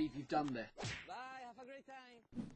believe you've done this. Bye, have a great time.